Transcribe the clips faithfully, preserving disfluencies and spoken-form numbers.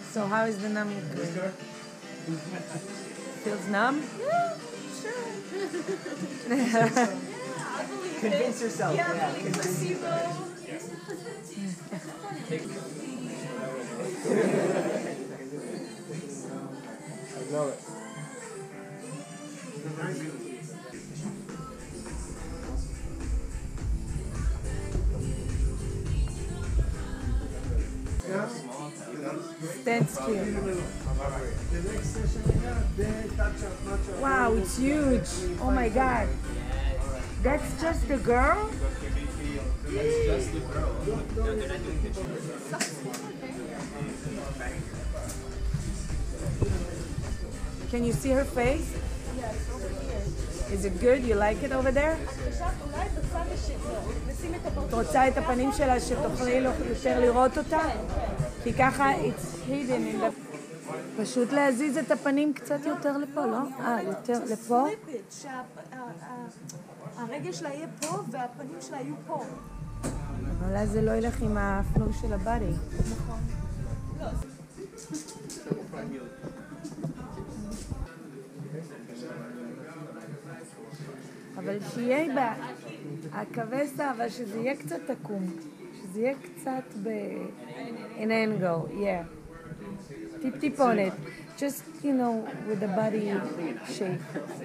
So how is the numbing cream? Feels numb? Yeah, sure. Convince yourself. Yeah, Yeah, believe convince placebo. I know it. Stand still. Wow, it's huge. Oh my god. That's just the girl? That's just the girl. No, they're not doing pictures. Can you see her face? Yes, over here. Is it good? You like it over there? עכשיו אולי בצד השני, נשים את הבאות. את רוצה את הפנים שלה שתוכלי לו- יותר לראות אותה? כי ככה it's hidden in the... פשוט להזיז את הפנים קצת יותר לפה, לא? אה, יותר לפה? שהרגל שלה יהיה פה והפנים שלה יהיו פה. אבל אז זה לא ילך עם הפלואו של הבאדי. נכון. לא. אבל שיהיה בה, הכבסה, אבל שזה יהיה קצת עקום. שזה יהיה קצת ב... in angle, yeah. טיפ-טיפונת. Just, you know, with the body shape.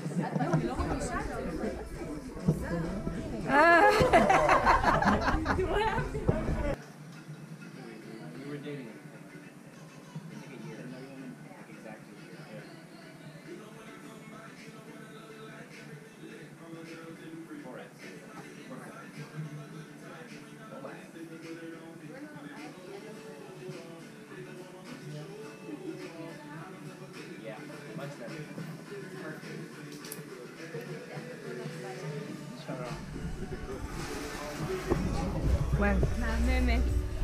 אה! We were dating. I think a year. Like exactly a year. Four X. Yeah, much better. Well, מהממת.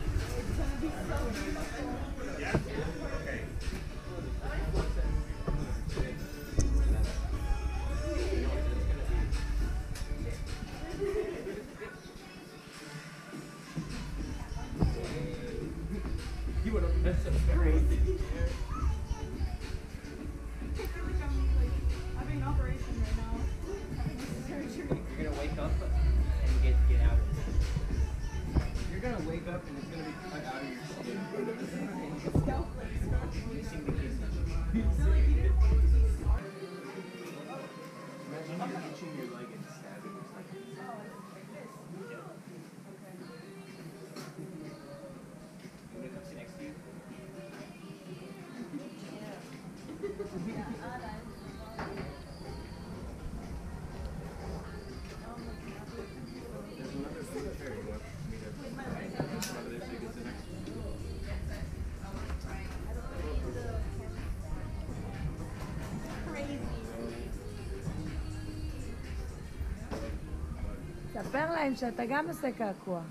You would have missed it. Crazy. having an operation right now. Surgery. You're gonna wake up and get get out of it. You're gonna wake up and it's gonna be cut out of your skin. Missing the kisses. Imagine you're itching your leg and stabbing yourself. When it comes to next to you. There's another picture you want me to over there so you can sit next to me. ספר להם שאתה גם עושה קעקוע.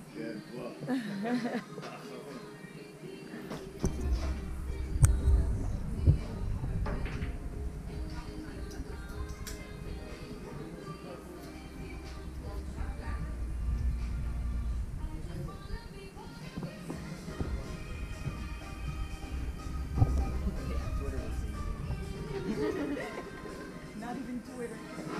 Not even Twitter.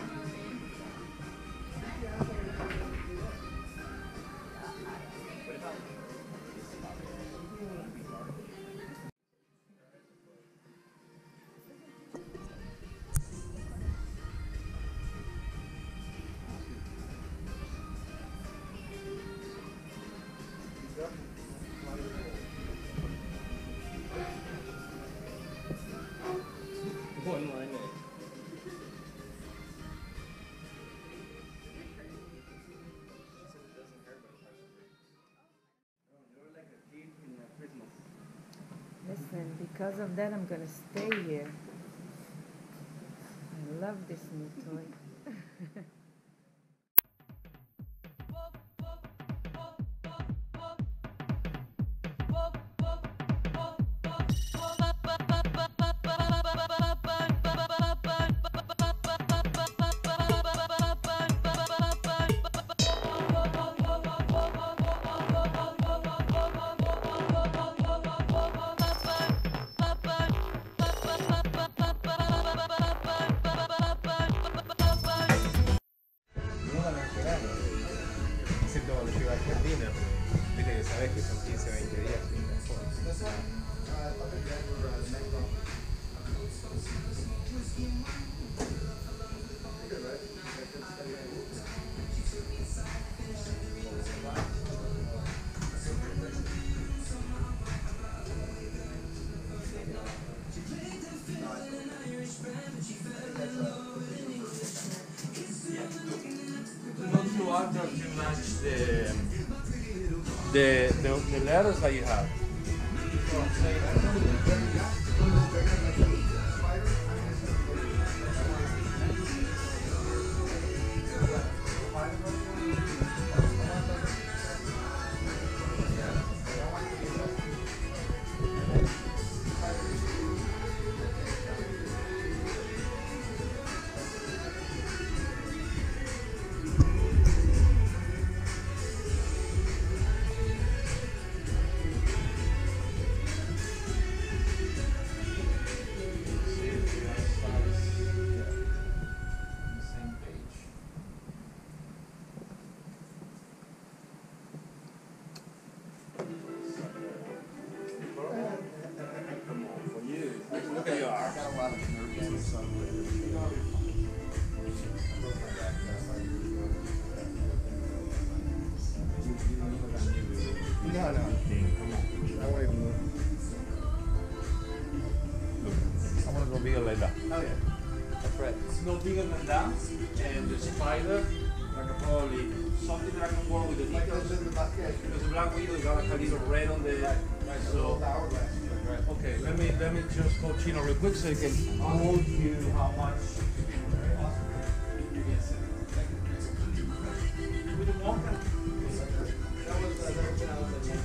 One line. Listen, because of that I'm gonna stay here. I love this new toy. the, the, the letters that you have. Look at you are. No, no. Come on. I won't even move. I want to go bigger like that. Oh, yeah. That's right. It's no bigger than that, and the spider, I can probably, something that I can work with the Like details. those in the back, yeah. Because the Black Widow got like a little red on the, Right, so so, hourglass. Right. okay, let me, let me just call Chino real quick so he can quote you how much. With the walker? That was, uh, that was when I was at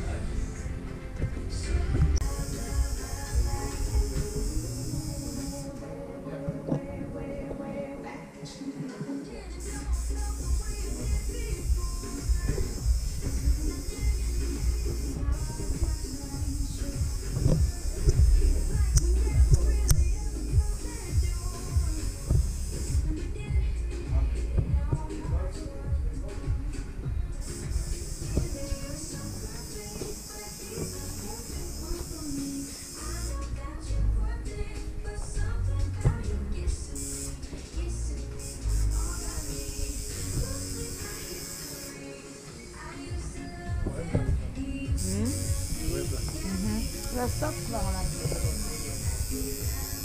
לסוף כבר אמרתי.